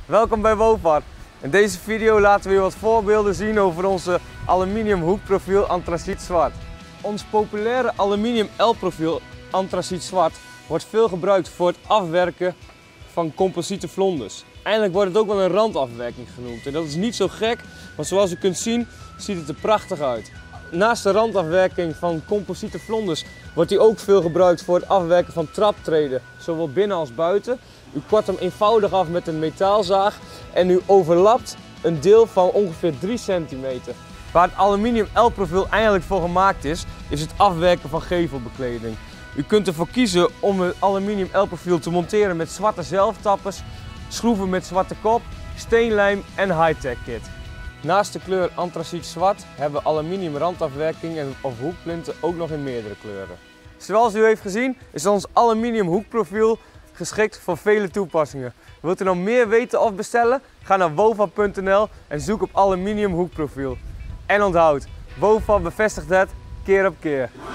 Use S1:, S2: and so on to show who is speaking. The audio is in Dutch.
S1: Welkom bij WOFAR. In deze video laten we je wat voorbeelden zien over onze aluminium hoekprofiel antraciet zwart. Ons populaire aluminium L-profiel antraciet zwart wordt veel gebruikt voor het afwerken van composiete vlonders. Eigenlijk wordt het ook wel een randafwerking genoemd en dat is niet zo gek, want zoals u kunt zien ziet het er prachtig uit. Naast de randafwerking van composiete vlonders wordt die ook veel gebruikt voor het afwerken van traptreden, zowel binnen als buiten. U kwart hem eenvoudig af met een metaalzaag en u overlapt een deel van ongeveer 3 centimeter. Waar het aluminium L-profiel eigenlijk voor gemaakt is, is het afwerken van gevelbekleding. U kunt ervoor kiezen om het aluminium L-profiel te monteren met zwarte zelftappers, schroeven met zwarte kop, steenlijm en high-tech kit. Naast de kleur antraciet zwart hebben we aluminium randafwerking of hoekplinten ook nog in meerdere kleuren. Zoals u heeft gezien is ons aluminium hoekprofiel geschikt voor vele toepassingen. Wilt u nog meer weten of bestellen? Ga naar wofar.nl en zoek op aluminium hoekprofiel. En onthoud, WOFAR bevestigt het keer op keer.